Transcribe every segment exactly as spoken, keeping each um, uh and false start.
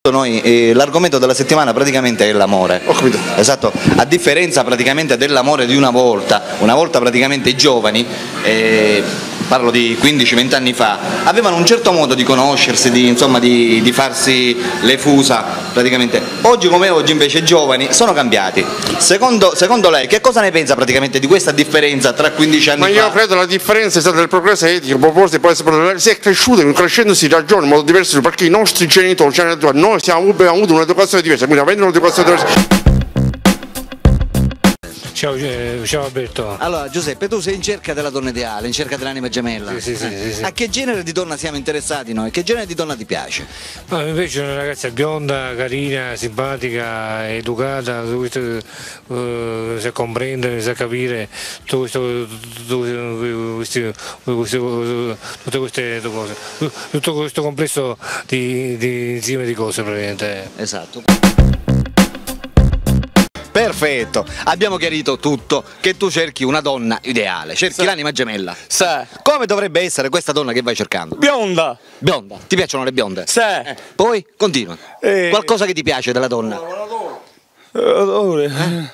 Noi eh, l'argomento della settimana praticamente è l'amore. Ho capito. Esatto, a differenza praticamente dell'amore di una volta, una volta praticamente i giovani, eh, parlo di quindici venti anni fa, avevano un certo modo di conoscersi, di, insomma, di, di farsi le fusa praticamente. Oggi come oggi invece i giovani sono cambiati. Secondo, secondo lei che cosa ne pensa praticamente di questa differenza tra quindici anni Ma fa? io credo la differenza è stata del progresso etico, proposito poi si è cresciuto, crescendo si ragiona in modo diverso perché i nostri genitori, cioè noi siamo, abbiamo avuto un'educazione diversa, quindi avendo un'educazione diversa. Ciao, ciao Alberto. Allora Giuseppe, tu sei in cerca della donna ideale, in cerca dell'anima gemella. Sì, sì, sì, sì, sì. A che genere di donna siamo interessati noi? Che genere di donna ti piace? No, invece una ragazza bionda, carina, simpatica, educata, questo, uh, sa comprendere, sa capire tutto questo, tutto questo, questo, tutte queste cose, tutto questo complesso di, di insieme di cose praticamente. Esatto. Perfetto, abbiamo chiarito tutto, che tu cerchi una donna ideale, cerchi Sì. l'anima gemella. Sì. Come dovrebbe essere questa donna che vai cercando? Bionda. Bionda, ti piacciono le bionde? Sì. Eh, poi, continua. Eh. Qualcosa che ti piace della donna? Eh?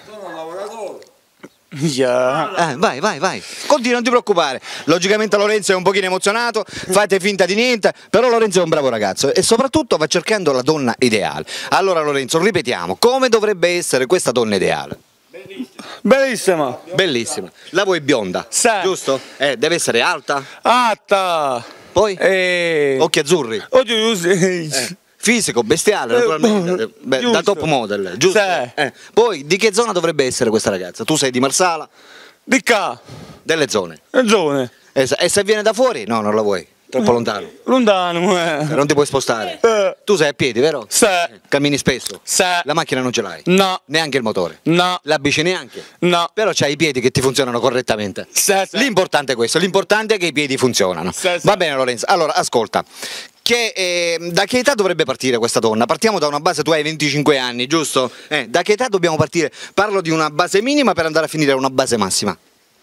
Yeah. Eh, vai, vai, vai. Continua, non ti preoccupare. Logicamente Lorenzo è un pochino emozionato, fate finta di niente, però Lorenzo è un bravo ragazzo e soprattutto va cercando la donna ideale. Allora Lorenzo, ripetiamo, come dovrebbe essere questa donna ideale? Bellissima. Bellissima. La vuoi bionda? Sì. Giusto? Eh, deve essere alta? Atta. Poi? Eh. Occhi azzurri? Oddio, sì. Eh. Fisico, bestiale, naturalmente. Eh, Beh, da giusto. top model, giusto? Sì. Eh. Poi, di che zona dovrebbe essere questa ragazza? Tu sei di Marsala? Di qua. Delle zone. Zone. E se, e se viene da fuori? No, non la vuoi. Troppo lontano. Lontano. Eh. Non ti puoi spostare. Eh. Tu sei a piedi, vero? Sì. Cammini spesso? Sì. La macchina non ce l'hai? No. Neanche il motore? No. La bici neanche? No. Però c'hai i piedi che ti funzionano correttamente. Sì, sì. L'importante è questo, l'importante è che i piedi funzionano. Sì, sì. Va bene Lorenzo, allora ascolta. Che, eh, da che età dovrebbe partire questa donna? Partiamo da una base, tu hai venticinque anni, giusto? Eh, da che età dobbiamo partire? Parlo di una base minima per andare a finire a una base massima.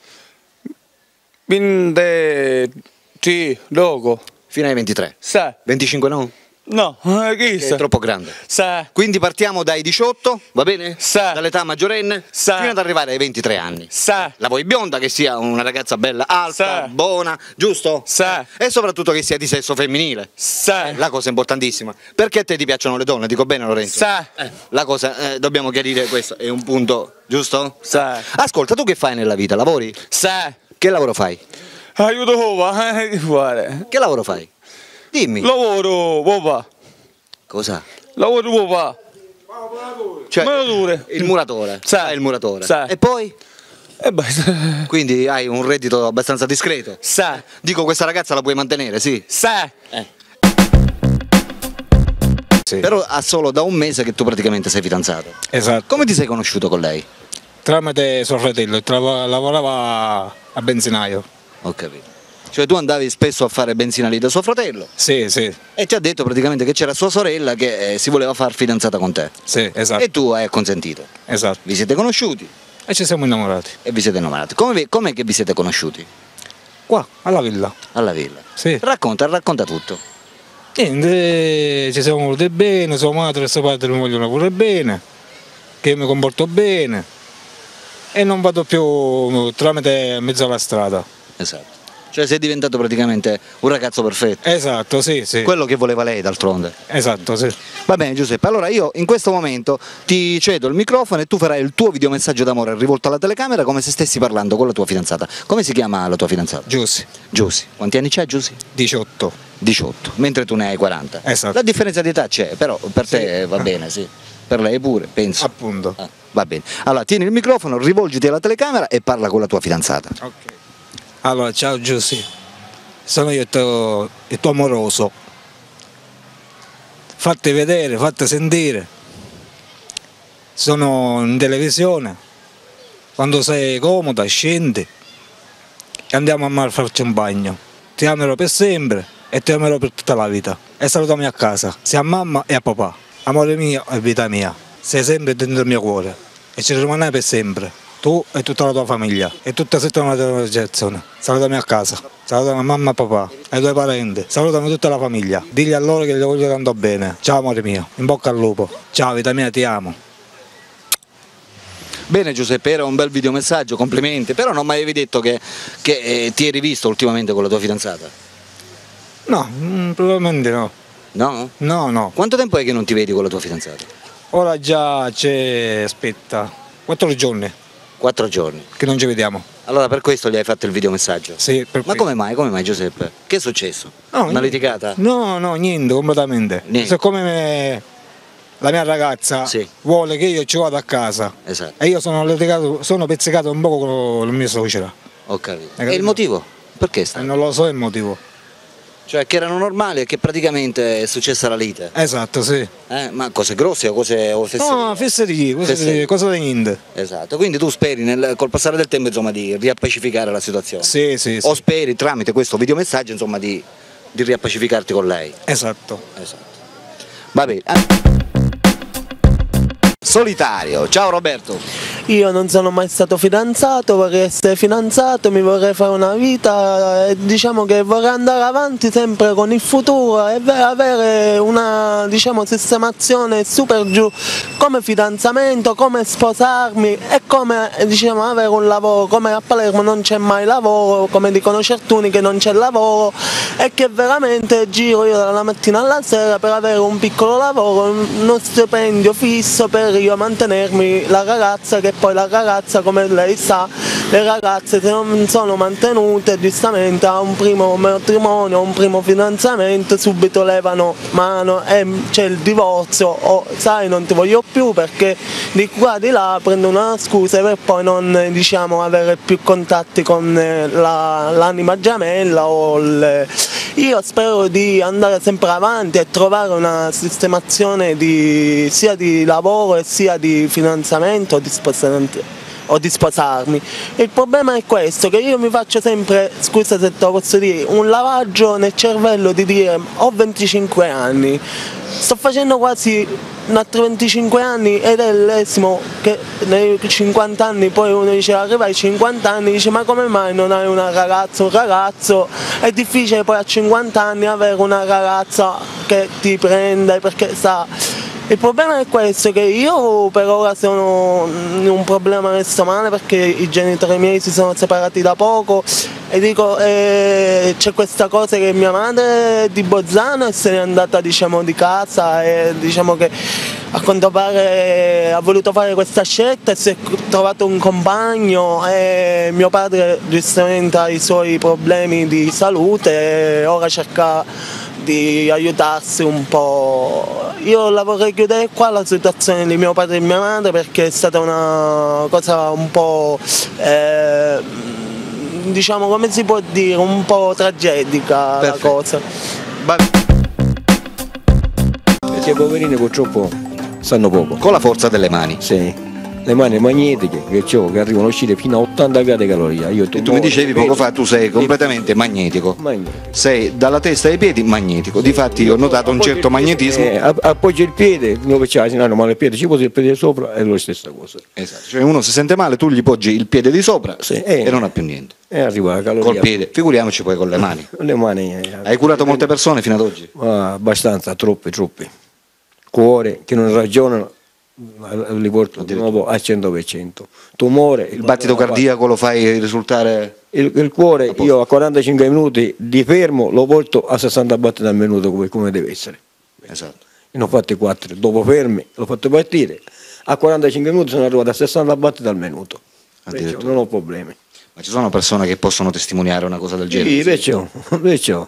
Quindi. Sì, logo. Fino ai ventitré. Sì. venticinque no? No, eh, chi Che sa? è troppo grande. Sì. Quindi partiamo dai diciotto, va bene? Sì. Dall'età maggiorenne? Sì. Fino ad arrivare ai ventitré anni. Sì. La vuoi bionda, che sia una ragazza bella, alta, Sì. buona, giusto? Sì. E soprattutto che sia di sesso femminile. Sì. La cosa importantissima. Perché a te ti piacciono le donne? Dico bene Lorenzo? Sì. Eh, la cosa, eh, dobbiamo chiarire questo, è un punto, giusto? Sì. Ascolta, tu che fai nella vita? Lavori? Sì. Che lavoro fai? Aiuto papà, eh, che fare? Che lavoro fai? Dimmi. Lavoro papà. Cosa? Lavoro papà. Cioè, Muratore. il muratore. Sì. Fai il muratore. Sì. E poi? E basta. Quindi hai un reddito abbastanza discreto. Sì. Dico, questa ragazza la puoi mantenere, sì? Sì. Eh. Sì. Però ha solo da un mese che tu praticamente sei fidanzato. Esatto, Come ti sei conosciuto con lei? tramite suo fratello, trava- lavorava a benzinaio. Ho capito. Cioè tu andavi spesso a fare benzina lì da suo fratello Sì, sì, e ti ha detto praticamente che c'era sua sorella che eh, si voleva far fidanzata con te. sì, esatto, E tu hai acconsentito. esatto. Vi siete conosciuti E ci siamo innamorati. e vi siete innamorati. Come vi- com'è che vi siete conosciuti? Qua, alla villa. Alla villa. Sì. Racconta, racconta tutto. Niente, ci siamo voluti bene, sua madre e suo padre mi vogliono pure bene, che mi comporto bene e non vado più tramite mezzo alla strada. Esatto. Cioè sei diventato praticamente un ragazzo perfetto. Esatto, sì, sì. Quello che voleva lei d'altronde. Esatto, sì. Va bene Giuseppe, allora io in questo momento ti cedo il microfono e tu farai il tuo videomessaggio d'amore rivolto alla telecamera come se stessi parlando con la tua fidanzata. Come si chiama la tua fidanzata? Giussi, Giusy. Quanti anni c'hai Giusy? diciotto. diciotto, mentre tu ne hai quaranta. Esatto. La differenza di età c'è, però per te va bene, sì. Per lei pure, penso. Appunto. Ah, va bene. Allora tieni il microfono, rivolgiti alla telecamera e parla con la tua fidanzata. Ok. Allora, ciao Giussi, sono io il tuo, il tuo amoroso. Fatti vedere, fatti sentire. Sono in televisione. Quando sei comoda, scendi e andiamo a farci un bagno. Ti amerò per sempre e ti amerò per tutta la vita. E salutami a casa, sia a mamma e a papà. Amore mio e vita mia, sei sempre dentro il mio cuore e ci rimarrai per sempre. tu e tutta la tua famiglia e tutta la tua generazione. Salutami a casa, salutami mamma e papà e i tuoi parenti, salutami tutta la famiglia. Digli a loro che li voglio tanto bene. Ciao amore mio, in bocca al lupo. Ciao vita mia, ti amo. Bene Giuseppe, era un bel videomessaggio, complimenti, però non mi avevi detto che, che eh, ti eri visto ultimamente con la tua fidanzata? No, mm, probabilmente no. No? No, no. Quanto tempo è che non ti vedi con la tua fidanzata? Ora già c'è, aspetta, quattro giorni Quattro giorni. che non ci vediamo. Allora per questo gli hai fatto il videomessaggio? Sì, per Ma questo. come mai? Come mai Giuseppe? Che è successo? No, Una niente. litigata? No, no, niente, completamente. Niente. Siccome me- la mia ragazza Sì. vuole che io ci vada a casa Esatto, e io sono litigato, sono pezzicato un po' con la mia suocera. ho capito. Hai E il capito? motivo? Perché E sta? non lo so il motivo. Cioè che erano normali e che praticamente è successa la lite? Esatto, sì. Eh? Ma cose grosse o cose o fesserie? No, fesserie, cose, Fesserie. di- cose di niente. Esatto, quindi tu speri nel, col passare del tempo insomma di riappacificare la situazione? Sì, sì, sì. O speri tramite questo videomessaggio insomma di, di riappacificarti con lei? Esatto. Esatto. Va bene. Ah. Solitario, ciao Roberto. Io non sono mai stato fidanzato, vorrei essere fidanzato, mi vorrei fare una vita e diciamo che vorrei andare avanti sempre con il futuro e ve- avere una diciamo, sistemazione super giù come fidanzamento, come sposarmi e come diciamo, avere un lavoro, come a Palermo non c'è mai lavoro, come dicono Certuni che non c'è lavoro e che veramente giro io dalla mattina alla sera per avere un piccolo lavoro, uno stipendio fisso per io mantenermi la ragazza che poi la ragazza come lei sa le ragazze se non sono mantenute giustamente a un primo matrimonio, a un primo fidanzamento subito levano mano e c'è il divorzio o sai non ti voglio più perché di qua di là prendo una scusa per poi non diciamo avere più contatti con la, l'anima gemella o il, io spero di andare sempre avanti e trovare una sistemazione di, sia di lavoro e sia di finanziamento o di spostamento o di sposarmi. Il problema è questo, che io mi faccio sempre, scusa se te lo posso dire, un lavaggio nel cervello di dire ho venticinque anni, sto facendo quasi un altro venticinque anni ed è l'ennesimo che nei cinquanta anni poi uno dice arriva ai cinquanta anni dice ma come mai non hai una ragazza un ragazzo, è difficile poi a cinquanta anni avere una ragazza che ti prende perché sa. Il problema è questo, che io per ora sono in un problema messo male perché i genitori miei si sono separati da poco e dico eh, c'è questa cosa che mia madre è di Bolzano e se n'è andata diciamo di casa e diciamo che a quanto pare ha voluto fare questa scelta e si è trovato un compagno e mio padre giustamente ha i suoi problemi di salute e ora cerca di aiutarsi un po'. Io la vorrei chiudere qua la situazione di mio padre e mia madre perché è stata una cosa un po' eh, diciamo come si può dire un po' tragedica. Perfetto. La cosa. Va- Perché i poverini purtroppo sanno poco. Con la forza delle mani. Sì. Le mani magnetiche che, ho, che arrivano a uscire fino a ottanta gradi calorie. Io E tu mi dicevi poco fa, tu sei completamente magnetico. Magnetico. Sei dalla testa ai piedi magnetico. Difatti io ho notato un certo magnetismo. Eh, app- appoggia il piede, non c'è no, male il piede, ci posi il piede sopra è la stessa cosa. Esatto. Cioè uno si sente male, tu gli poggi il piede di sopra Sì. e non ha più niente. E arriva la caloria. Col piede, figuriamoci poi con le mani. Le mani. eh, Hai curato molte persone fino ad oggi? ah, abbastanza, troppe, troppe. Cuore che non ragionano, li porto di nuovo al cento per cento. Tumore. Il battito cardiaco lo fai risultare. Il, il cuore io a quarantacinque minuti di fermo lo porto a sessanta battiti al minuto come, come deve essere. Esatto. Ne ho fatti quattro, dopo fermi l'ho fatto partire, a quarantacinque minuti sono arrivato a sessanta battiti al minuto. Perciò Addirittura. non ho problemi. Ma ci sono persone che possono testimoniare una cosa del genere? Sì, perciò, perciò.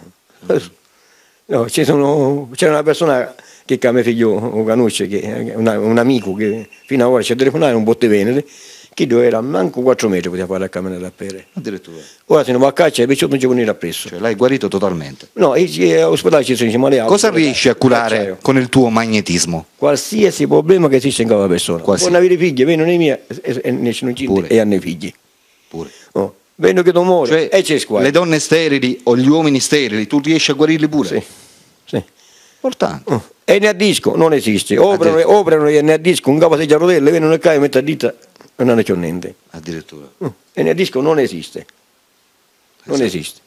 No, ci sono, c'è una persona che a mio figlio conosce, che, una, un amico che fino ad ora ci ha telefonato un botte venere, che era manco quattro metri poteva fare la camminare a pere. Addirittura. Ora se ne va a caccia e perciò non ci può venire appresso. Cioè l'hai guarito totalmente. No, all'ospedale ci sono male alto. Cosa riesci a curare Acciaio. con il tuo magnetismo? Qualsiasi problema che esiste in quella persona. Qualsiasi. Può avere figli, vengono i miei e, e ne sono Pure. e hanno i figli. Pure. Oh, vengo che tumore Cioè, e c'è squadra. le donne sterili o gli uomini sterili, tu riesci a guarirli pure? Sì, sì. Importante. Oh. E ne a disco non esiste, operano, Addirittura. operano e ne a disco un capo di rotelle, vengono e cae, mette a dita non ne c'ho niente. Addirittura. Mm. E nel disco non esiste. Non Sì. esiste.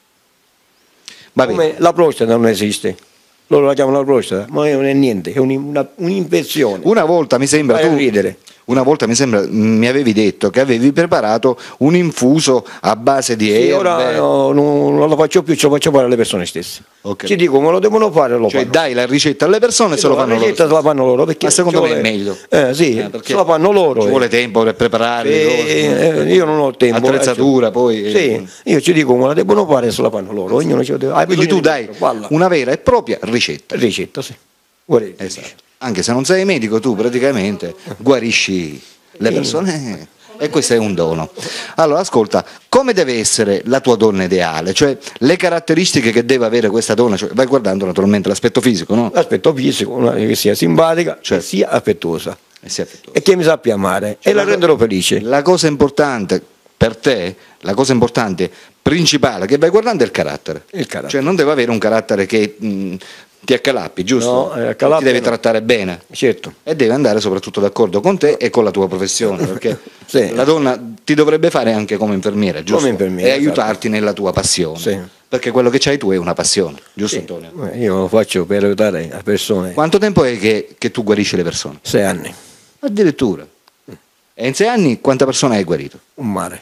Va bene. Come la prostata non esiste. Loro la chiamano la prostata, ma non è niente, è un- una- un'infezione. Una volta mi sembra Vai a tu, ridere. una volta mi sembra mi avevi detto che avevi preparato un infuso a base di Sì, erbe. ora no, non, non lo faccio più, ce lo faccio fare alle persone stesse. Ok. Ci dico, me lo devono fare, lo Cioè fanno. dai la ricetta alle persone e se lo La fanno loro. ricetta se la fanno loro, perché Ma secondo ci me è vuole- meglio. Eh sì, Eh, perché se la fanno loro. Ci eh. vuole tempo per prepararli. Eh, cose. eh, io non ho tempo. Attrezzatura eh, poi. eh. Sì, io ci dico, me la devono fare e se la fanno loro. Ognuno ci deve. hai Quindi tu bisogno di dai questo, falla. una vera e propria ricetta. Ricetta, sì. Guarda, Esatto. Anche se non sei medico, tu praticamente guarisci le persone e questo è un dono. Allora, ascolta, come deve essere la tua donna ideale? Cioè, le caratteristiche che deve avere questa donna, cioè, vai guardando naturalmente l'aspetto fisico, no? L'aspetto fisico, una che sia simpatica, Certo. che sia affettuosa E sia affettuosa. e che mi sappia amare Cioè, e la la- renderò felice. La cosa importante per te, la cosa importante, principale che vai guardando è il carattere. Il carattere. Cioè, non deve avere un carattere che mh, ti accalappi, giusto? No, eh, accalappi ti deve no. trattare bene. Certo. E deve andare soprattutto d'accordo con te e con la tua professione, perché Sì. la donna ti dovrebbe fare anche come infermiera, giusto? Come infermiera, e esatto. aiutarti nella tua passione. Sì. Perché quello che c'hai tu è una passione, giusto Antonio? Eh, Io lo faccio per aiutare le persone. Quanto tempo è che, che tu guarisci le persone? Sei anni, Addirittura. E in sei anni quante persone hai guarito? un mare.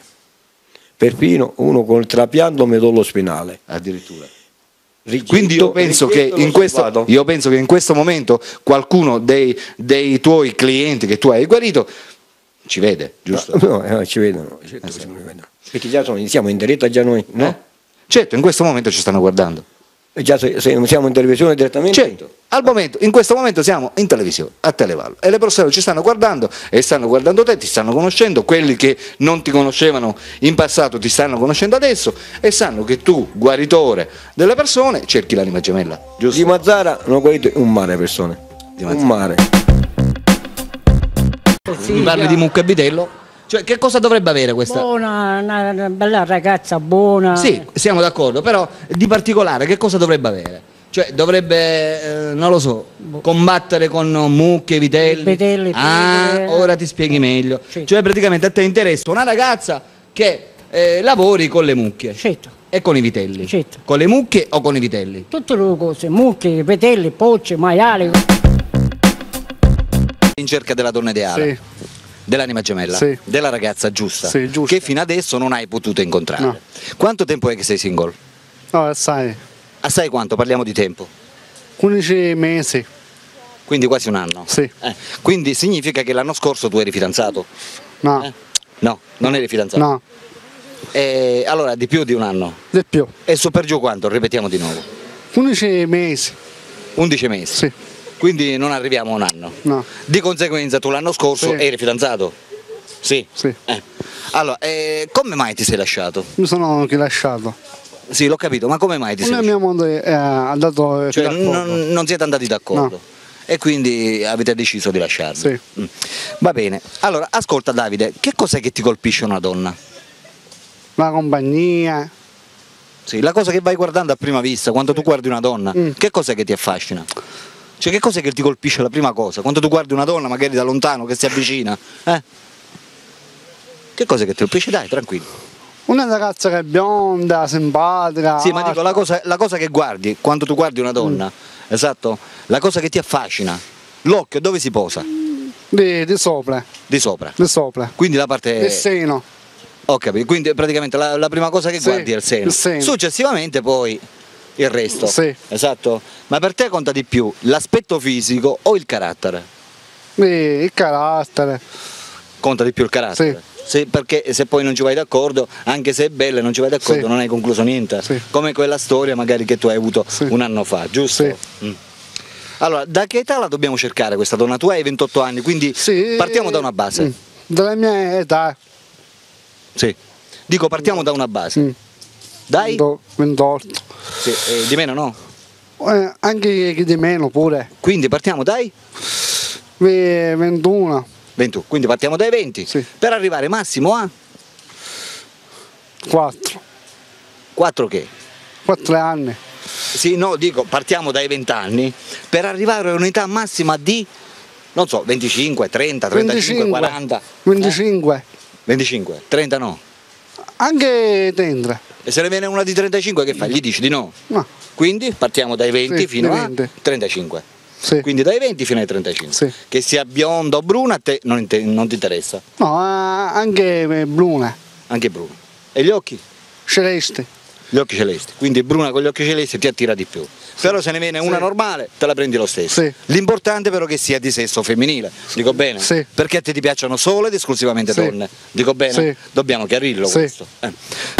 Perfino uno col trapianto medollo spinale. Addirittura. Richiesto- Quindi io penso, che richiesto in questo, salvato. io penso che in questo momento qualcuno dei, dei tuoi clienti che tu hai guarito ci vede, giusto? No, no, ci vedono, certo che ci vedono. Perché già sono, siamo in diretta già noi, no? Eh? Certo, in questo momento ci stanno guardando. E già se, se siamo in televisione direttamente. Certo, al momento, in questo momento siamo in televisione, a Televallo, e le persone ci stanno guardando e stanno guardando te, ti stanno conoscendo, quelli che non ti conoscevano in passato ti stanno conoscendo adesso e sanno che tu, guaritore delle persone, cerchi l'anima gemella, giusto? Di Mazzara non ho guarito un mare persone. Di Mazzara. Un mare. Mi parli di mucca e vitello? Cioè, che cosa dovrebbe avere questa? Buona, una, una bella ragazza buona. Sì, siamo d'accordo, però di particolare che cosa dovrebbe avere? Cioè dovrebbe, eh, non lo so, combattere con mucche, vitelli. Vitelli, ah, pigre. ora ti spieghi meglio. Sì. Cioè praticamente a te interessa una ragazza che eh, lavori con le mucche Certo, e con i vitelli. Certo. Con le mucche o con i vitelli? tutte le cose, mucche, petelli, pocce, maiali. In cerca della donna ideale. Sì. Dell'anima gemella, Sì. della ragazza giusta, Sì, giusta. che fino adesso non hai potuto incontrare. No. Quanto tempo è che sei single? No, sai, Assai quanto? Parliamo di tempo. undici mesi, Quindi quasi un anno. Sì. Eh, quindi significa che l'anno scorso tu eri fidanzato? no, Eh? No, non eri fidanzato. no, E allora di più di un anno. di più, E su per giù quanto? Ripetiamo di nuovo. undici mesi, undici mesi. sì, Quindi non arriviamo a un anno. no, Di conseguenza tu l'anno scorso Sì. eri fidanzato? Sì. sì, Eh. Allora, eh, come mai ti sei lasciato? mi sono rilasciato. Sì, l'ho capito, ma come mai ti sei Una lasciato? mia moglie eh, ha dato il Cioè, d'accordo. non, non siete andati d'accordo? No. E quindi avete deciso di lasciarvi? Sì. Mm. Va bene. Allora, ascolta Davide, che cos'è che ti colpisce una donna? La compagnia, Sì, la cosa che vai guardando a prima vista, quando tu guardi una donna, Mm. che cos'è che ti affascina? Cioè, che cos'è che ti colpisce la prima cosa? Quando tu guardi una donna, magari da lontano, che si avvicina, eh? Che cos'è che ti colpisce? Dai, tranquillo. una ragazza che è bionda, simpatica. Sì, ma dico, la cosa, la cosa che guardi, quando tu guardi una donna, Mm. esatto? La cosa che ti affascina, l'occhio dove si posa? di, di sopra, Di sopra. di sopra, Quindi la parte... il seno, Ho capito, quindi praticamente la, la prima cosa che Sì, guardi è il seno. il seno. Successivamente poi il resto. Sì. Esatto. Ma per te conta di più l'aspetto fisico o il carattere? di- il carattere, Conta di più il carattere? Se- perché se poi non ci vai d'accordo, anche se è bella e non ci vai d'accordo, Sì. non hai concluso niente. Sì. Come quella storia magari che tu hai avuto Sì. un anno fa, giusto? Sì. Mm. Allora, da che età la dobbiamo cercare questa donna? Tu hai ventotto anni, quindi Sì. partiamo da una base. Mm. Della mia età, Sì. Dico partiamo da una base. Mm. Dai? do- ventotto, Sì, eh, di meno no? Eh, anche chi di meno pure, Quindi partiamo dai Vi- ventuno, ventuno, quindi partiamo dai venti Sì. per arrivare massimo a quattro, quattro che? quattro anni, Sì, no, dico partiamo dai venti anni per arrivare a un'età massima di non so, venticinque, trenta, trentacinque, quaranta? venticinque. Eh? venticinque, trenta no? Anche trenta. E se ne viene una di trentacinque che fai? Gli dici di no? No. Quindi partiamo dai venti Sì, fino dai a venti. trentacinque. Sì. Quindi dai venti fino ai trentacinque. Sì. Che sia bionda o bruna a te non, inte- non ti interessa? No, eh, anche bruna, Anche bruna. E gli occhi? celeste. Gli occhi celesti. Quindi bruna con gli occhi celesti ti attira di più. Però se ne viene una normale te la prendi lo stesso. Sì. L'importante però che sia di sesso femminile. Dico bene? Sì. Perché a te ti piacciono solo ed esclusivamente Sì. donne. Dico bene? Sì. Dobbiamo chiarirlo Sì. questo. Eh.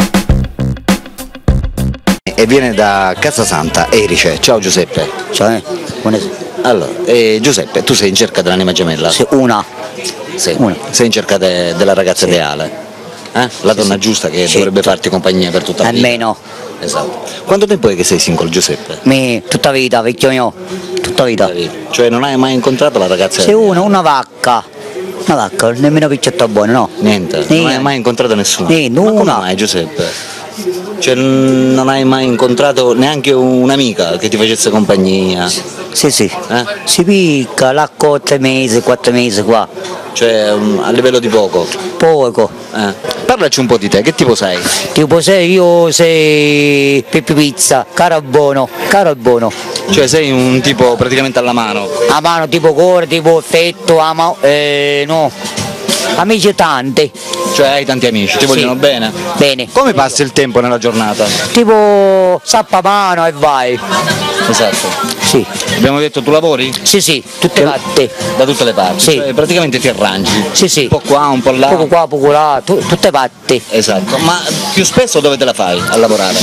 E viene da Casasanta, Erice. Ciao Giuseppe. Ciao, eh. Buonasera. Allora, eh, Giuseppe, tu sei in cerca dell'anima gemella? Sì, una. Sì. Una. Sei in cerca de- della ragazza ideale? Eh? La donna sì. giusta che Sì. dovrebbe farti compagnia per tutta la vita. Almeno. Esatto. Quanto tempo è che sei single, Giuseppe? Me, tutta vita, vecchio mio. Tutta vita. Cioè non hai mai incontrato la ragazza? Sei uno, una vacca. Una vacca, nemmeno piccetta buona, no? Niente, non hai mai incontrato nessuno? Niente, Ma come una. mai, Giuseppe? Cioè n- non hai mai incontrato neanche un'amica che ti facesse compagnia? Sì, sì. Eh? Si picca, l'acqua tre mesi, quattro mesi qua. Cioè um, a livello di poco? Poco. Eh. Parlaci un po' di te, che tipo sei? Tipo sei io sei Peppi Pizza, caro buono, caro buono. Cioè sei un tipo praticamente alla mano? A mano tipo cuore, tipo fetto, ama, eh, no. Amici tanti. Cioè hai tanti amici, ti Sì. vogliono bene? Bene. Come passi il tempo nella giornata? Tipo sappa mano e vai. Esatto. Sì. Abbiamo detto tu lavori? Sì, sì, tutte fatte. Da tutte le parti? Sì. Cioè, praticamente ti arrangi? Sì, sì. Un po' qua, un po' là? Poco qua, poco là, tu- tutte fatte. Esatto. Ma più spesso dove te la fai a lavorare?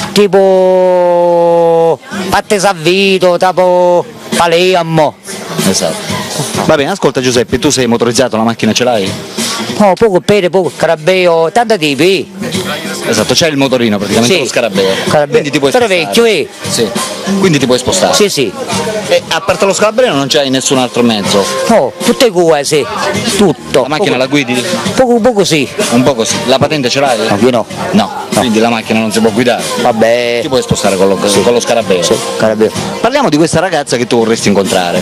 Tipo fatte Savvito, tipo Palermo. Esatto. Va bene, ascolta Giuseppe, tu sei motorizzato, la macchina ce l'hai? Oh, poco pere, poco carabeo, tanti tipi. Esatto, c'è il motorino praticamente, Sì. lo scarabeo. Carabeo. Quindi ti puoi Però spostare. vecchio, eh. Sì. Quindi ti puoi spostare. Sì, sì. E a parte lo scarabeo non c'hai nessun altro mezzo? Oh, tutte cose, tutto. La macchina poco, la guidi? Poco, poco sì. Un po' così. La patente ce l'hai? No, io no. No. Quindi la macchina non si può guidare. Vabbè. Ti puoi spostare con lo, con lo scarabeo. Sì, carabeo. Parliamo di questa ragazza che tu vorresti incontrare.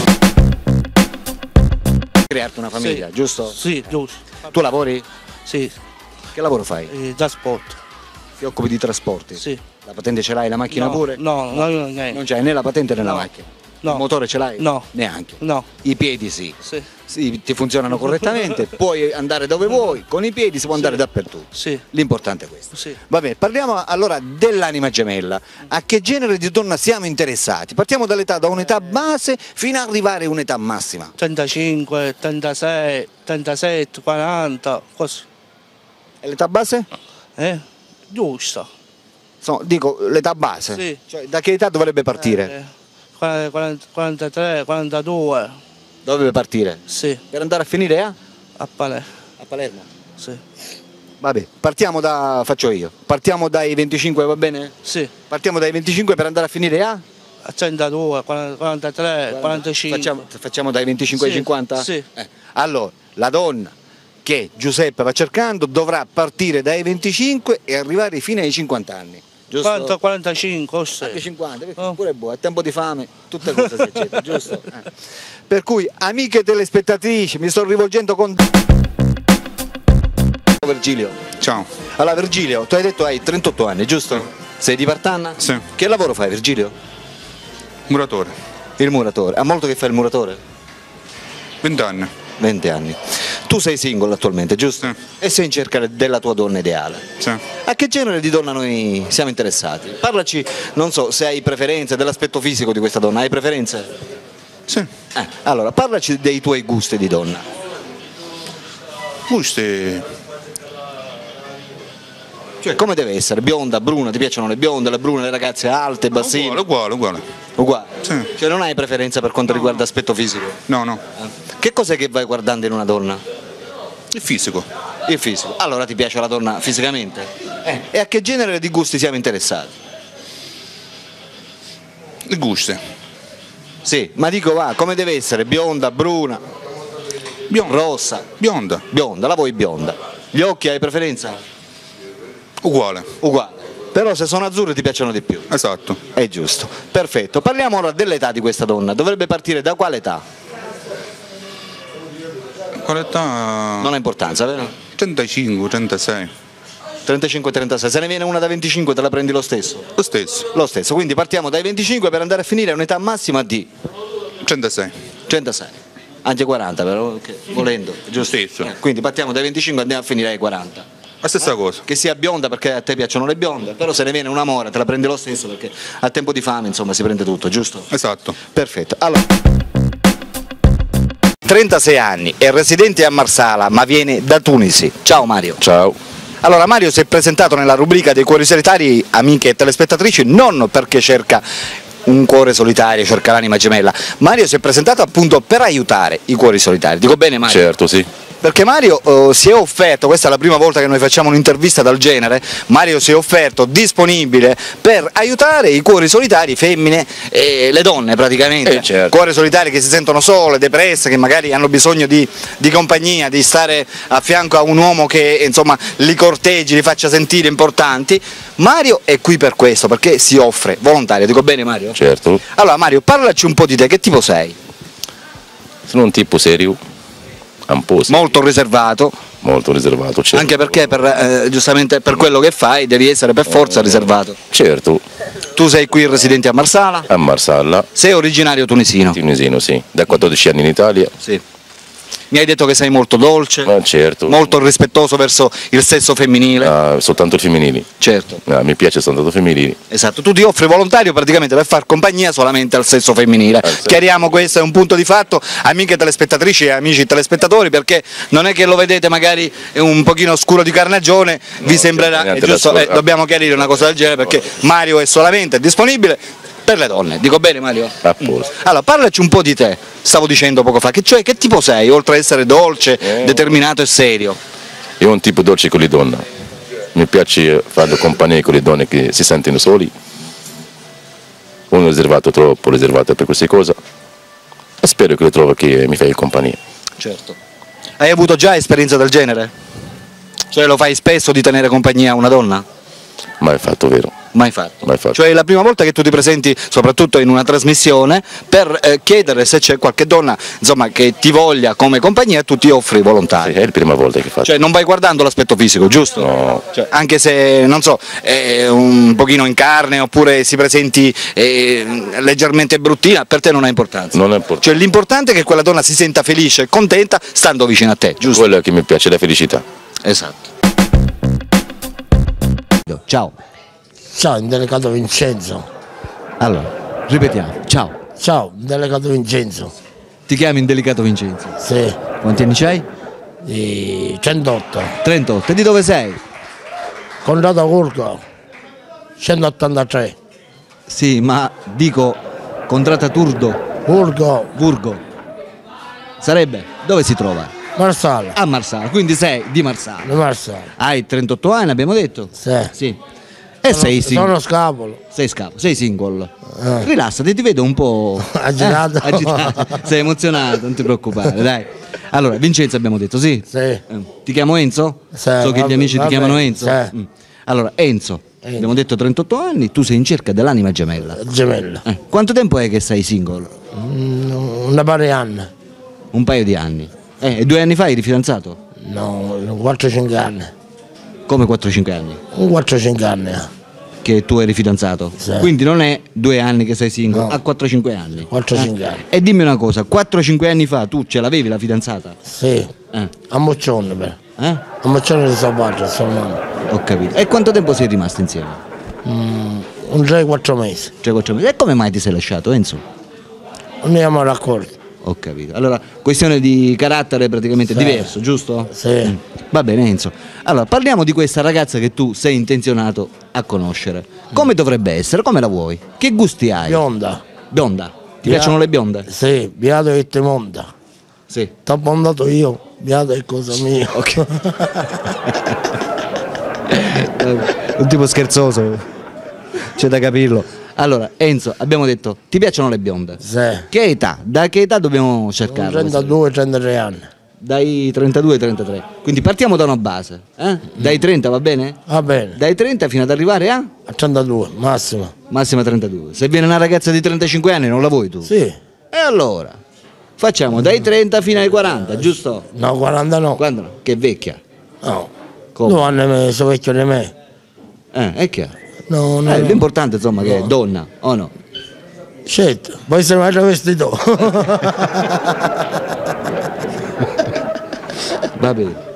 Crearti una famiglia, giusto? Sì, giusto. Tu lavori? Sì, Che lavoro fai? eh, trasporto. Ti occupi di trasporti? Sì. La patente ce l'hai, la macchina No, pure? no, no, no, niente. Non c'hai né la patente né la No. macchina? No. Il motore ce l'hai? No. Neanche? No. I piedi sì. Sì. Sì, ti funzionano correttamente, puoi andare dove vuoi, con i piedi si può andare dappertutto. Sì. L'importante è questo. Sì. Va bene, parliamo allora dell'anima gemella. A che genere di donna siamo interessati? Partiamo dall'età, da un'età base fino ad arrivare a un'età massima. trentacinque, trentasei, trentasette, quaranta, così. E l'età base? Eh? Giusto. So, dico l'età base. Sì. Cioè, da che età dovrebbe partire? Eh, quaranta, quarantatré, quarantadue. Dovrebbe partire? Sì. Per andare a finire a? A Palermo. A Palermo. Sì. Vabbè, partiamo da, faccio io, partiamo dai venticinque, va bene? Sì. Partiamo dai venticinque per andare a finire a? A trentadue, quarantatré, quarantacinque. Facciamo, facciamo dai venticinque ai Sì, cinquanta? sì. Eh, Allora, la donna che Giuseppe va cercando dovrà partire dai venticinque e arrivare fino ai cinquanta anni. Giusto? quaranta, quarantacinque, o Anche sì. cinquanta, perché Oh. pure è buono, è tempo di fame, tutte cose si accettano, giusto? Eh. Per cui, amiche telespettatrici, mi sto rivolgendo con Virgilio. Ciao. Allora Virgilio, tu hai detto hai trentotto anni, giusto? Sei di Partanna? Sì. Che lavoro fai Virgilio? Muratore. Il muratore. Ha molto che fai il muratore? venti anni. venti anni. Tu sei single attualmente, giusto? Sì. E sei in cerca della tua donna ideale. Sì. A che genere di donna noi siamo interessati? Parlaci, non so, se hai preferenze, dell'aspetto fisico di questa donna. Hai preferenze? Sì. Eh, allora, parlaci dei tuoi gusti di donna. Gusti. Cioè, come deve essere? Bionda, bruna? Ti piacciono le bionde, le brune, le ragazze alte, bassine? Uguale, uguale, uguale. Uguale? Sì. Cioè, non hai preferenza per quanto riguarda l'aspetto fisico? No, no. Che cos'è che vai guardando in una donna? Il fisico. Il fisico. Allora ti piace la donna fisicamente? Eh. E a che genere di gusti siamo interessati? I gusti. Sì, ma dico va, come deve essere? Bionda, bruna, Bionda. rossa? Bionda. Bionda, la vuoi bionda? Gli occhi hai preferenza? Uguale. Uguale. Però se sono azzurri ti piacciono di più. Esatto. È giusto. Perfetto. Parliamo ora dell'età di questa donna. Dovrebbe partire da quale età? con l'età... Non ha importanza, vero? trentacinque, trentasei. trentacinque trentasei, se ne viene una da venticinque te la prendi lo stesso? Lo stesso. Lo stesso, quindi partiamo dai venticinque per andare a finire a un'età massima di? trentasei. trentasei, anche quaranta però, okay. Volendo, giusto? Stesso. Eh, quindi partiamo dai venticinque e andiamo a finire ai quaranta. La stessa cosa. Che sia bionda perché a te piacciono le bionde, però se ne viene una mora te la prendi lo stesso perché a tempo di fame insomma si prende tutto, giusto? Esatto. Perfetto, allora... trentasei anni, è residente a Marsala ma viene da Tunisi. Ciao Mario. Ciao. Allora Mario si è presentato nella rubrica dei cuori solitari, amiche e telespettatrici, non perché cerca un cuore solitario, cerca l'anima gemella. Mario si è presentato appunto per aiutare i cuori solitari. Dico bene Mario? Certo, sì. Perché Mario eh, si è offerto, questa è la prima volta che noi facciamo un'intervista del genere, Mario si è offerto disponibile per aiutare i cuori solitari, femmine e le donne praticamente, eh, certo. Cuori solitari che si sentono sole, depresse, che magari hanno bisogno di, di compagnia, di stare a fianco a un uomo che insomma li corteggi, li faccia sentire importanti. Mario è qui per questo, perché si offre volontario, dico bene Mario? Certo. Allora Mario, parlaci un po' di te, che tipo sei? Sono un tipo serio. Molto riservato, molto riservato, certo. Anche perché per, eh, giustamente per quello che fai devi essere per forza riservato. Certo. Tu sei qui residente a Marsala? A Marsala. Sei originario tunisino? Tunisino, sì, da quattordici anni in Italia. Sì. Mi hai detto che sei molto dolce, Ma certo. molto rispettoso verso il sesso femminile. Ah, soltanto i femminili. Certo. Ah, mi piace soltanto i femminili. Esatto, tu ti offri volontario praticamente per far compagnia solamente al sesso femminile. Ah, sì. Chiariamo, questo è un punto di fatto, amiche telespettatrici e amici telespettatori, perché non è che lo vedete magari un pochino scuro di carnagione, no, vi sembrerà, è giusto, eh, dobbiamo chiarire una cosa del genere perché Mario è solamente disponibile per le donne, dico bene Mario? A posto. Allora, parlaci un po' di te, stavo dicendo poco fa, che, cioè, che tipo sei, oltre ad essere dolce, eh. determinato e serio? Io un tipo dolce con le donne, mi piace fare compagnia con le donne che si sentono soli, uno riservato troppo riservato per queste cose, e spero che lo trovo che mi fai compagnia. Certo. Hai avuto già esperienza del genere? Cioè lo fai spesso di tenere compagnia a una donna? Mai fatto, vero? Mai fatto. Mai fatto. Cioè è la prima volta che tu ti presenti, soprattutto in una trasmissione, per eh, chiedere se c'è qualche donna insomma, che ti voglia come compagnia e tu ti offri volontario. Sì, è la prima volta che faccio. Cioè non vai guardando l'aspetto fisico, giusto? No. Cioè, anche se, non so, è un pochino in carne oppure si presenti eh, leggermente bruttina, per te non ha importanza. Non è importante. Cioè l'importante è che quella donna si senta felice e contenta stando vicino a te, giusto? Quello che mi piace, la felicità. Esatto. Ciao. Ciao, indelegato Vincenzo. Allora, ripetiamo. Ciao. Ciao, indelegato Vincenzo. Ti chiami Indelicato Vincenzo? Sì. Quanti anni c'hai? Di centotto. trentotto. E di dove sei? Condato Curco. centottantatré. Sì, ma dico Contrata Turdo. Burgo. Burgo. Sarebbe? Dove si trova? Marsala. A Marsala, quindi sei di Marsala. Di Marsala. Hai trentotto anni, abbiamo detto? Sì. Sì. E sono, sei single. Sono scapolo. Sei scapolo, sei single. Eh. Rilassati, ti vedo un po' agitato. Eh, agitato. Sei emozionato, non ti preoccupare, dai. Allora, Vincenzo abbiamo detto, sì? Sì. Eh. Ti chiamo Enzo? Sì, so che vabbè, gli amici vabbè, ti chiamano Enzo. Sì. Mm. Allora, Enzo, Enzo, abbiamo detto trentotto anni, tu sei in cerca dell'anima gemella. Gemella. Eh. Quanto tempo è che sei single? Mm, una paio di anni. Un paio di anni. Eh, e due anni fa eri fidanzato? No, quattro cinque anni. Come quattro cinque anni? Un quattro cinque anni. Che tu eri fidanzato? Sì. Quindi non è due anni che sei single, No. a quattro cinque anni. quattro cinque anni. E dimmi una cosa, quattro cinque anni fa tu ce l'avevi la fidanzata? Sì. Eh. A Moccione, però. Eh? A Moccione di Sabbaggio, sto nome. Ho capito. E quanto tempo sei rimasto insieme? Mm, un tre quattro mesi. tre quattro mesi. E come mai ti sei lasciato, Enzo? Non ne abbiamo raccolto. Ho capito. Allora, questione di carattere praticamente Sì. diverso, giusto? Sì. Mm. Va bene, Enzo. Allora, parliamo di questa ragazza che tu sei intenzionato a conoscere. Come dovrebbe essere? Come la vuoi? Che gusti hai? Bionda. Bionda. Ti Bia- piacciono le bionde? Sì, beato che ti monta. Sì. T'ho montato io, beato è cosa mia. Ok. Un tipo scherzoso, c'è da capirlo. Allora, Enzo, abbiamo detto, ti piacciono le bionde? Sì. Che età? Da che età dobbiamo cercare? trentadue trentatré anni. Dai trentadue ai trentatré. Quindi partiamo da una base. Eh? Dai trenta va bene? Va bene. Dai trenta fino ad arrivare a? A trentadue, massimo. Massima trentadue. Se viene una ragazza di trentacinque anni non la vuoi tu? Sì. E allora? Facciamo dai trenta fino ai quaranta, giusto? No, quaranta no. Quando no? Che è vecchia? No. Come? Due anni me, sono vecchio di me. Eh, è chiaro. No, no, Eh, no. l'importante insomma che è No. donna, o no? Certo, poi se mai travestito. Va bene.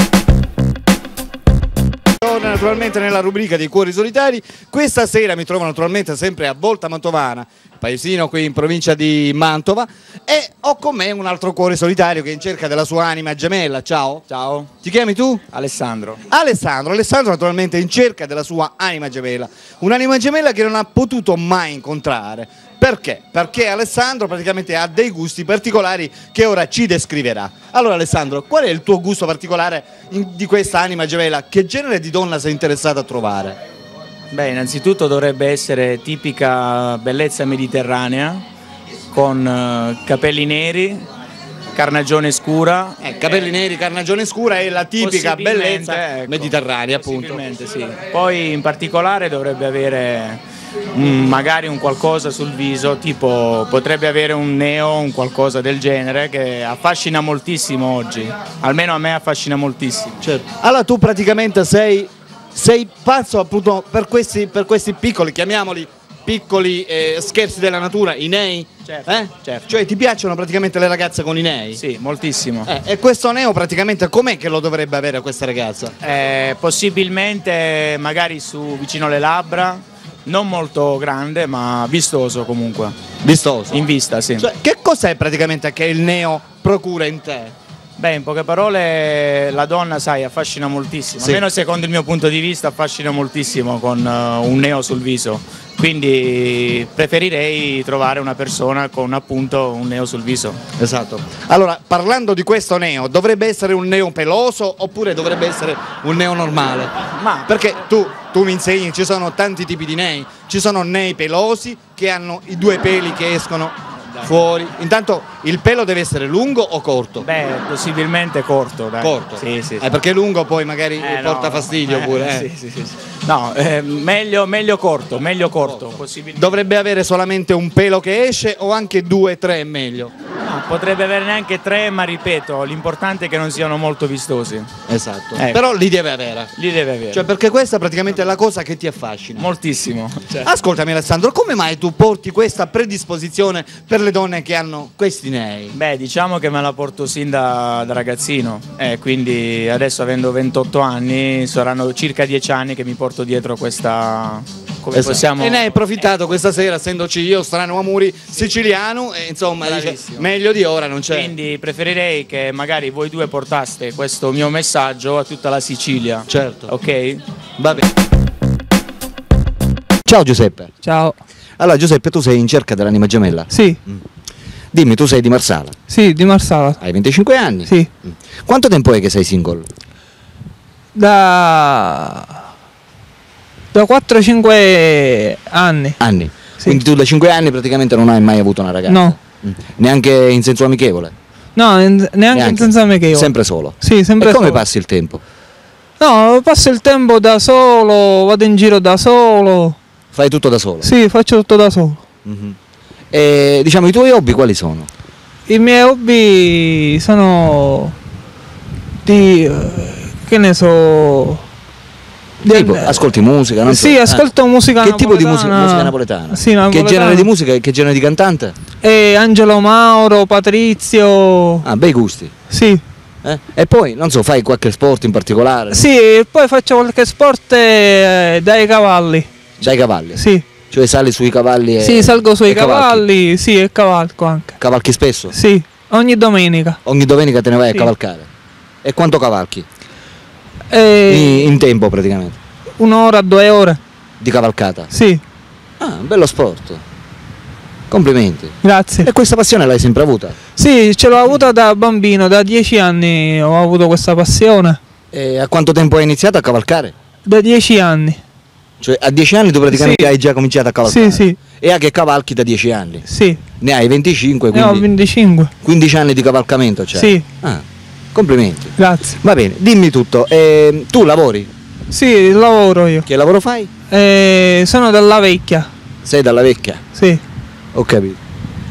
Naturalmente nella rubrica dei cuori solitari, questa sera mi trovo naturalmente sempre a Volta Mantovana, paesino qui in provincia di Mantova, e ho con me un altro cuore solitario che è in cerca della sua anima gemella. Ciao. Ciao. Ti chiami tu? Alessandro. Alessandro, Alessandro naturalmente è in cerca della sua anima gemella, un'anima gemella che non ha potuto mai incontrare. Perché? Perché Alessandro praticamente ha dei gusti particolari che ora ci descriverà. Allora Alessandro, qual è il tuo gusto particolare in- di questa anima gemella? Che genere di donna sei interessato a trovare? Beh, innanzitutto dovrebbe essere tipica bellezza mediterranea, con eh, capelli neri, carnagione scura. Eh, capelli neri, carnagione scura è la tipica Possibilmente, bellezza ecco, mediterranea, appunto. possibilmente, sì. Poi in particolare dovrebbe avere mm, magari un qualcosa sul viso, tipo potrebbe avere un neo, un qualcosa del genere che affascina moltissimo oggi, almeno a me affascina moltissimo. Certo. Allora tu praticamente sei, sei pazzo appunto per questi, per questi piccoli, chiamiamoli piccoli eh, scherzi della natura, i nei? Certo, Eh? certo. Cioè ti piacciono praticamente le ragazze con i nei? Sì, moltissimo. Eh, e questo neo praticamente com'è che lo dovrebbe avere questa ragazza? Eh, possibilmente magari su vicino alle labbra, non molto grande ma vistoso comunque. Vistoso? In vista, sì. Cioè, che cos'è praticamente che il neo procura in te? Beh, in poche parole la donna, sai, affascina moltissimo, Sì. almeno secondo il mio punto di vista affascina moltissimo con uh, un neo sul viso, quindi preferirei trovare una persona con appunto un neo sul viso. Esatto. Allora, parlando di questo neo, dovrebbe essere un neo peloso oppure dovrebbe essere un neo normale? Ma Perché tu, tu mi insegni, ci sono tanti tipi di nei, ci sono nei pelosi che hanno i due peli che escono fuori. Intanto il pelo deve essere lungo o corto? Beh, possibilmente corto, dai. Corto? Sì, sì. Eh, perché lungo poi magari Eh, porta no, fastidio eh, pure. eh. sì, sì, sì, sì. No, eh, meglio, meglio corto, meglio corto. possibilmente. Dovrebbe avere solamente un pelo che esce o anche due, tre è meglio? No, potrebbe avere neanche tre, ma ripeto, l'importante è che non siano molto vistosi. Esatto. Ecco. Però li deve avere. Li deve avere. Cioè, perché questa praticamente è la cosa che ti affascina. Moltissimo. Cioè, Ascoltami Alessandro, come mai tu porti questa predisposizione per le donne che hanno questi nei? Beh, diciamo che me la porto sin da, da ragazzino, eh, quindi adesso avendo ventotto anni saranno circa dieci anni che mi porto dietro questa... Come Esatto. possiamo... E ne hai approfittato questa sera, essendoci io, strano Amuri, siciliano, e insomma dice, Bravissimo. meglio di ora non c'è. Quindi preferirei che magari voi due portaste questo mio messaggio a tutta la Sicilia. Certo. Ok? Va bene. Ciao Giuseppe. Ciao. Allora Giuseppe, tu sei in cerca dell'anima gemella? Sì. Dimmi, tu sei di Marsala? Sì, di Marsala. Hai venticinque anni? Sì. Quanto tempo è che sei single? Da... da quattro cinque anni. Anni? Quindi tu da cinque anni praticamente non hai mai avuto una ragazza? No. Mm. Neanche in senso amichevole? No, in- neanche, in senza amichevole. Sempre solo? Sì, sempre E come solo. passi il tempo? No, passo il tempo da solo, vado in giro da solo. Fai tutto da solo? Sì, faccio tutto da solo. Mhm. E diciamo i tuoi hobby quali sono? I miei hobby sono di... eh, che ne so... di- Tipo, ascolti musica? Non so. Sì, Eh. ascolto musica Che tipo di musica? napoletana. Musica napoletana? Sì, Che napoletana. genere di musica e che genere di cantante? E Angelo Mauro, Patrizio... Ah, bei gusti. Sì. Eh? E poi, non so, fai qualche sport in particolare? Sì, e poi faccio qualche sport eh, dai cavalli. Dai cavalli? Sì. Cioè sali sui cavalli e... Sì, salgo sui e cavalchi? cavalli, sì, e cavalco anche. Cavalchi spesso? Sì, ogni domenica. Ogni domenica te ne vai Sì. a cavalcare? E quanto cavalchi? E In, in tempo praticamente? un'ora, due ore. Di cavalcata? Sì, Ah, bello sport. Complimenti. grazie. E questa passione l'hai sempre avuta? Sì, ce l'ho avuta da bambino, da dieci anni ho avuto questa passione. E a quanto tempo hai iniziato a cavalcare? Da dieci anni. Cioè a dieci anni tu praticamente Sì. hai già cominciato a cavalcare? Sì, sì, E a che cavalchi da dieci anni? sì. Ne hai venticinque, Ne ho quindi venticinque. quindici anni di cavalcamento c'è? Sì, Ah, complimenti. grazie. Va bene, dimmi tutto. Eh, tu lavori? Sì, lavoro io. Che lavoro fai? Eh, sono della vecchia. Sei dalla vecchia? Sì. Ho capito.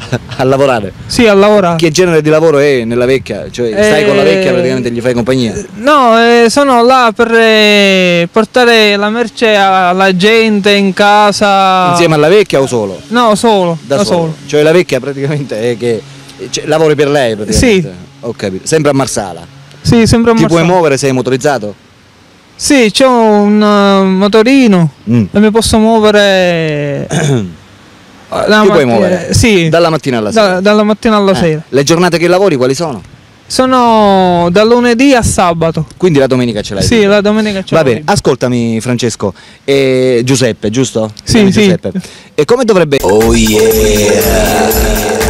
a lavorare? Sì, a lavorare. Che genere di lavoro è nella vecchia? Cioè stai Eh, con la vecchia praticamente gli fai compagnia? No, eh, sono là per eh, portare la merce alla gente in casa. Insieme alla vecchia o solo? No, solo. Da, da solo. solo. Cioè la vecchia praticamente è che cioè, lavori per lei praticamente? Sì. Ho capito. Sempre a Marsala? Sì, sempre a Ti Marsala. puoi muovere, sei motorizzato? Sì, c'ho un uh, motorino Mm. e mi posso muovere. la Ti puoi mattina- muovere? Sì. Dalla mattina alla sera? Da- dalla mattina alla Eh, sera. Le giornate che lavori quali sono? Sono da lunedì a sabato. Quindi la domenica ce l'hai? Sì, la domenica ce Va l'ho bene, libera. ascoltami Francesco, eh, Giuseppe, giusto? Sì, Chiami sì. Giuseppe. E come dovrebbe... Oh yeah.